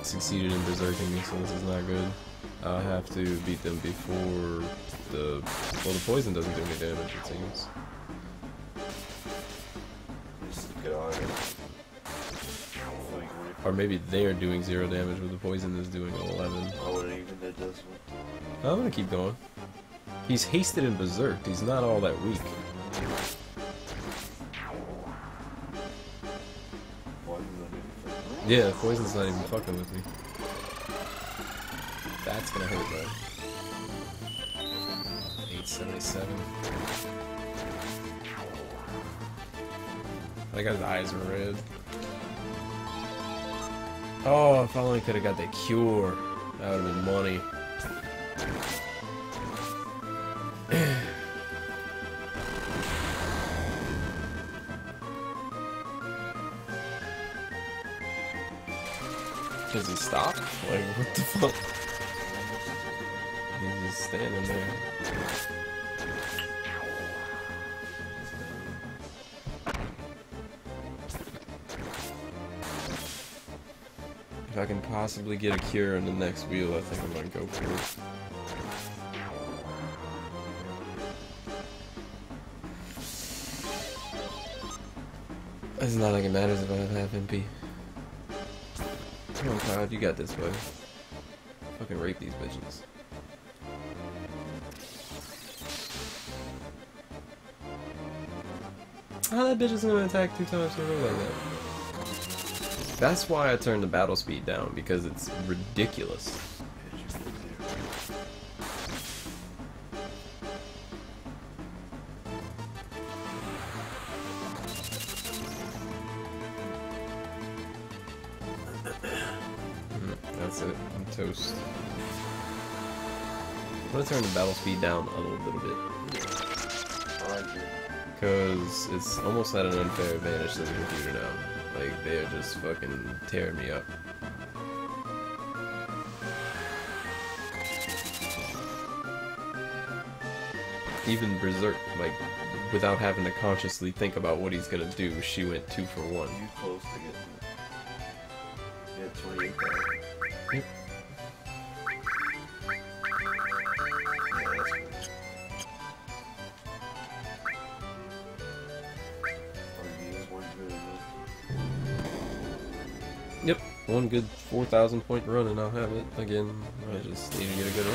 succeeded in berserking me, so this is not good. I'll have to beat them before the poison doesn't do any damage, it seems. Or maybe they're doing 0 damage, but the poison is doing 11. I'm gonna keep going. He's hasted and berserked. He's not all that weak. Yeah, poison's not even fucking with me. That's gonna hurt though. 877. That guy's eyes are red. Oh, if I only could have got the cure, that would have been money. Does he stop? Like, what the fuck? He's just standing there. If I can possibly get a cure in the next wheel, I think I'm gonna go for it. It's not like it matters if I have half MP. Come on, Cloud, you got this, boy. Fucking rape these bitches. How that bitch is gonna attack 2 times in a row like that? That's why I turned the battle speed down, because it's ridiculous. That's it. I'm toast. I'm gonna turn the battle speed down a little bit. Because it's almost at an unfair advantage to the computer now. Like, they're just fucking tearing me up. Even Berserk, like, without having to consciously think about what he's gonna do, she went 2 for 1. You close to getting it. You had 28,000. Yep. Yep, one good 4,000 point run and I'll have it again. I just need to get a good run.